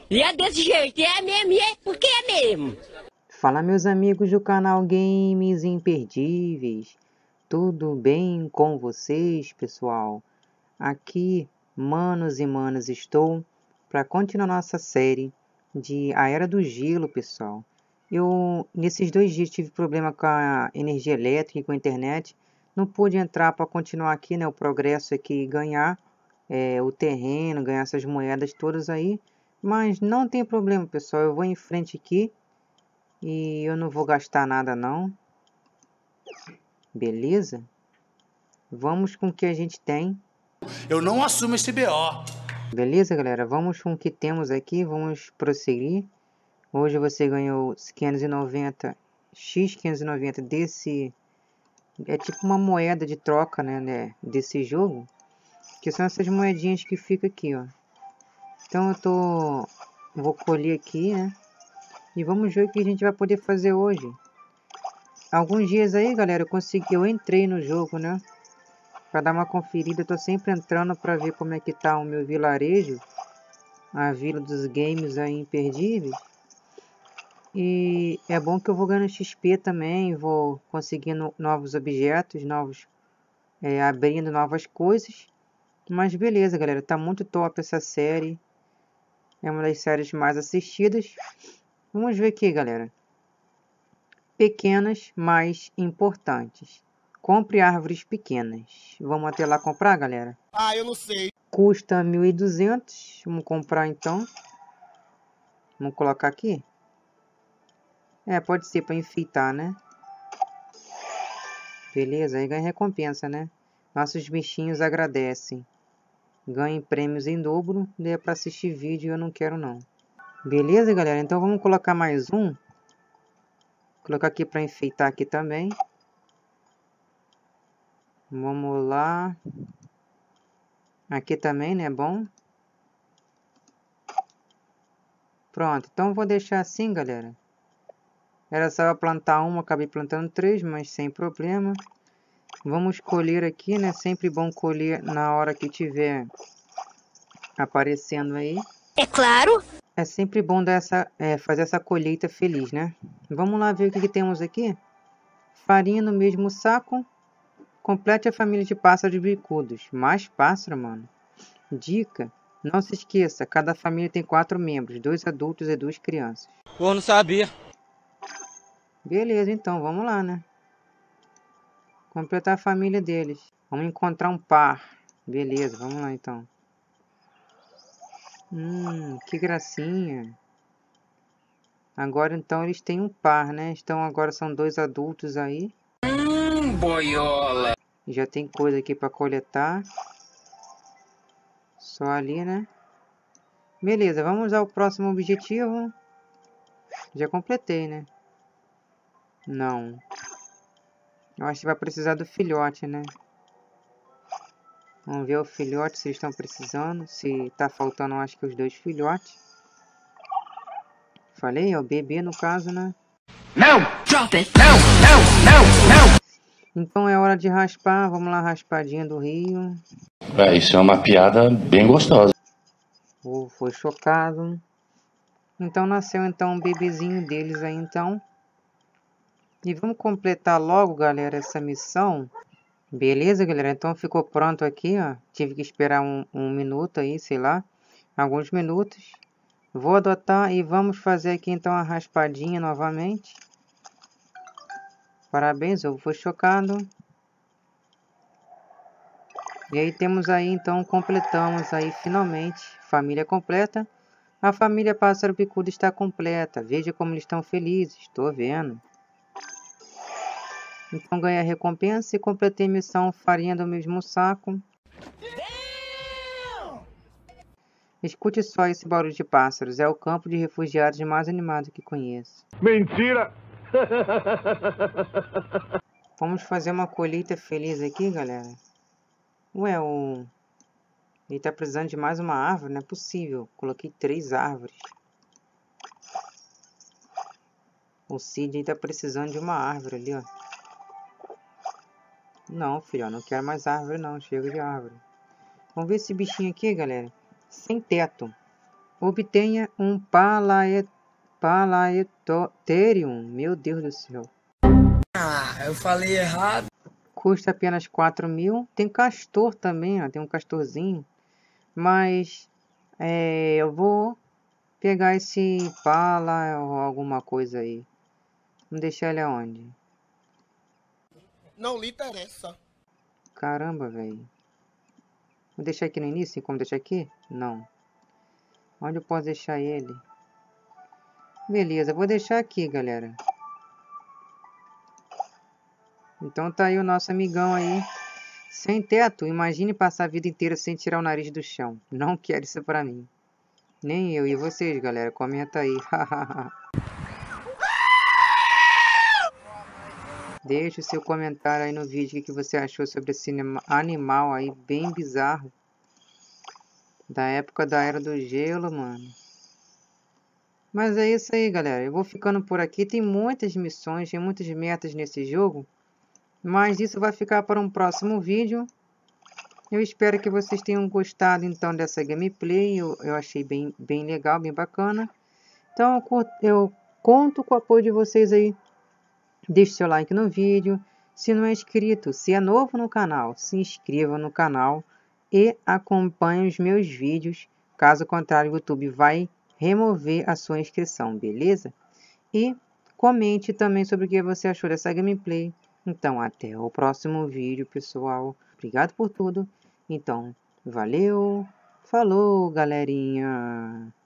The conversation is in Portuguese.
E é desse jeito, é mesmo, e é porque é mesmo. Fala, meus amigos do canal Games Imperdíveis, tudo bem com vocês, pessoal? Aqui, manos e manas, estou para continuar nossa série de A Era do Gelo, pessoal. Nesses 2 dias, tive problema com a energia elétrica e com a internet, não pude entrar para continuar aqui, né, o progresso aqui, ganhar o terreno, ganhar essas moedas todas aí, mas não tem problema, pessoal, eu vou em frente aqui. E eu não vou gastar nada não. Beleza? Vamos com o que a gente tem. Eu não assumo esse BO. Beleza, galera? Vamos com o que temos aqui. Vamos prosseguir. Hoje você ganhou 590. X590 desse... É tipo uma moeda de troca, né? Desse jogo. Que são essas moedinhas que ficam aqui, ó. Então vou colher aqui, né? E vamos ver o que a gente vai poder fazer hoje. Alguns dias aí, galera, eu entrei no jogo, né? Para dar uma conferida, eu tô sempre entrando para ver como é que tá o meu vilarejo, a vila dos games aí imperdíveis. E é bom que eu vou ganhando XP também, vou conseguindo novos objetos, abrindo novas coisas. Mas beleza, galera, tá muito top essa série. É uma das séries mais assistidas. Vamos ver aqui, galera. Pequenas, mas importantes. Compre árvores pequenas. Vamos até lá comprar, galera? Ah, eu não sei. Custa 1.200. Vamos comprar então. Vamos colocar aqui. Pode ser para enfeitar, né? Beleza, aí ganha recompensa, né? Nossos bichinhos agradecem. Ganhem prêmios em dobro. Daí é para assistir vídeo, eu não quero não. Beleza, galera? Então vamos colocar mais um. Vou colocar aqui para enfeitar aqui também. Vamos lá. Aqui também, né? Bom. Pronto, então vou deixar assim, galera. Era só eu plantar uma, acabei plantando 3, mas sem problema. Vamos colher aqui, né? Sempre bom colher na hora que tiver aparecendo aí. É claro. É sempre bom dar fazer essa colheita feliz, né? Vamos lá ver o que temos aqui. Farinha no mesmo saco. Complete a família de pássaros bicudos. Mais pássaro, mano. Dica. Não se esqueça, cada família tem 4 membros, 2 adultos e 2 crianças. Eu não sabia. Beleza, então, vamos lá, né? Completar a família deles. Vamos encontrar um par. Beleza, vamos lá, então. Que gracinha. Agora, então, eles têm um par, né? Então, agora são 2 adultos aí. Boiola. Já tem coisa aqui para coletar. Só ali, né? Beleza, vamos ao próximo objetivo. Já completei, né? Não. Eu acho que vai precisar do filhote, né? Vamos ver o filhote, se eles estão precisando. Se tá faltando, acho que os 2 filhotes. Falei, é o bebê no caso, né? Não! Drop it! Não! Não! Não! Não! Então é hora de raspar. Vamos lá, raspadinha do rio. Isso é uma piada bem gostosa. Foi chocado. Então nasceu então um bebezinho deles aí então. E vamos completar logo, galera, essa missão. Beleza, galera? Então ficou pronto aqui, ó. Tive que esperar um minuto aí, sei lá. Alguns minutos. Vou adotar e vamos fazer aqui então a raspadinha novamente. Parabéns, eu fui chocado. E aí temos aí então, completamos aí finalmente. Família completa. A família Pássaro Bicudo está completa. Veja como eles estão felizes. Estou vendo. Então ganhei a recompensa e completei a missão farinha do mesmo saco. Escute só esse barulho de pássaros. É o campo de refugiados mais animado que conheço. Mentira! Vamos fazer uma colheita feliz aqui, galera. Ué, ele tá precisando de mais uma árvore? Não é possível. Coloquei 3 árvores. O Cid aí tá precisando de uma árvore ali, ó. Não, filho, não quero mais árvore não. Chega de árvore. Vamos ver esse bichinho aqui, galera. Sem teto. Obtenha um Palaetorium. Meu Deus do céu. Ah, eu falei errado. Custa apenas 4.000. Tem castor também, ó. Tem um castorzinho. Mas eu vou pegar esse pala ou alguma coisa aí. Vamos deixar ele aonde? Não lhe interessa. Caramba, velho. Vou deixar aqui no início? Tem como deixar aqui? Não. Onde eu posso deixar ele? Beleza, vou deixar aqui, galera. Então tá aí o nosso amigão aí. Sem teto. Imagine passar a vida inteira sem tirar o nariz do chão. Não quero isso pra mim. Nem eu. E vocês, galera? Comenta aí. Deixe o seu comentário aí no vídeo. O que você achou sobre esse animal aí bem bizarro. Da época da Era do Gelo, mano. Mas é isso aí, galera. Eu vou ficando por aqui. Tem muitas missões, tem muitas metas nesse jogo. Mas isso vai ficar para um próximo vídeo. Eu espero que vocês tenham gostado então dessa gameplay. Eu achei bem legal, bem bacana. Então eu conto com o apoio de vocês aí. Deixe seu like no vídeo. Se não é inscrito, se é novo no canal, se inscreva no canal. E acompanhe os meus vídeos. Caso contrário, o YouTube vai remover a sua inscrição, beleza? E comente também sobre o que você achou dessa gameplay. Então, até o próximo vídeo, pessoal. Obrigado por tudo. Então, valeu. Falou, galerinha.